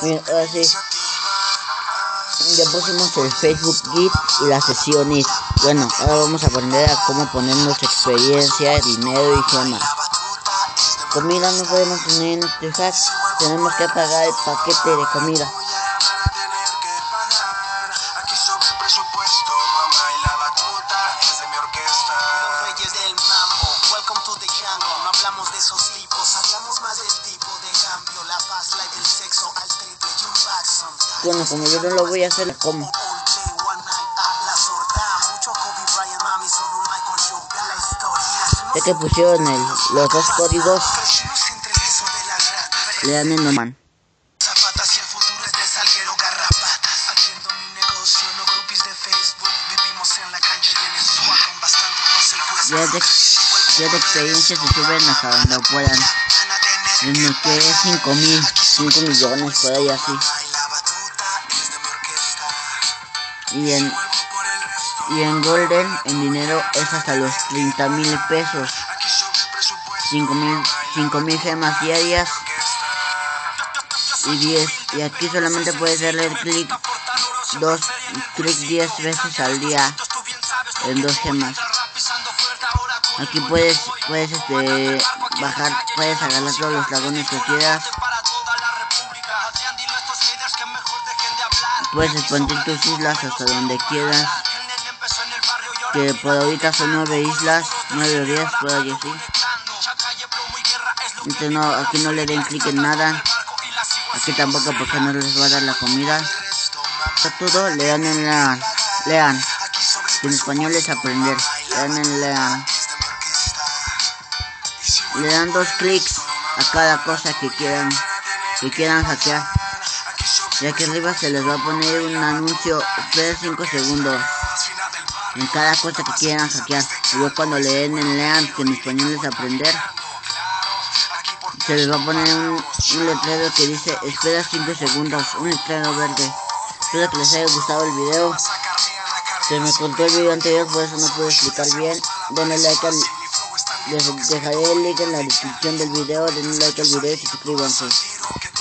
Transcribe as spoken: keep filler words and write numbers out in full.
Bien, ahora sí, ya pusimos el Facebook Git y las sesiones. Bueno, ahora vamos a aprender a cómo ponernos experiencia, dinero y gemas. Comida no podemos tener en este hack, tenemos que pagar el paquete de comida. No hablamos de esos tipos, hablamos más del tipo de cambio, la paz, la del sexo, al triple y un Jackson. Bueno, como yo no lo voy a hacer, como ya que pusieron el, los dos códigos, le dan el normal. Ya de, ya de experiencia se suben hasta donde puedan. En el que es cinco mil, cinco millones por ahí así. Y en, y en Golden, en dinero es hasta los treinta mil pesos. cinco mil gemas diarias. Y diez. Y aquí solamente puedes darle el clic dos clic diez veces al día en dos gemas. Aquí puedes puedes este bajar, puedes agarrar todos los dragones que quieras. Puedes expandir tus islas hasta donde quieras. Que por ahorita son nueve islas, nueve o diez, por ahí así. Entonces no, aquí no le den clic en nada. Aquí tampoco porque no les va a dar la comida. Está todo, le dan en la lean. En español es aprender. Le dan en lean. Le dan dos clics a cada cosa que quieran que quieran hackear. Y aquí arriba se les va a poner un anuncio. Espera cinco segundos en cada cosa que quieran hackear. Y luego cuando le den en lean, que en español es aprender, se les va a poner un, un letrero que dice espera cinco segundos, un letrero verde. Espero que les haya gustado el video. Se me contó el video anterior, por eso no pude explicar bien. Denle like al... Les dejaré el link en la descripción del video. Denle like al video y suscríbanse.